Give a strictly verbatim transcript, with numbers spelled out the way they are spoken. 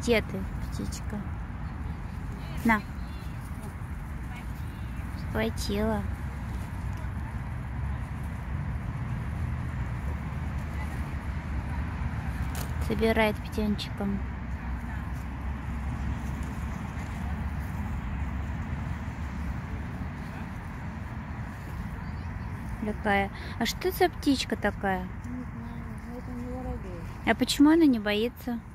Где ты, птичка? На. Схватила. Собирает птенчиком. Такая. А что за птичка такая? Не знаю, но это не воробей. А почему она не боится?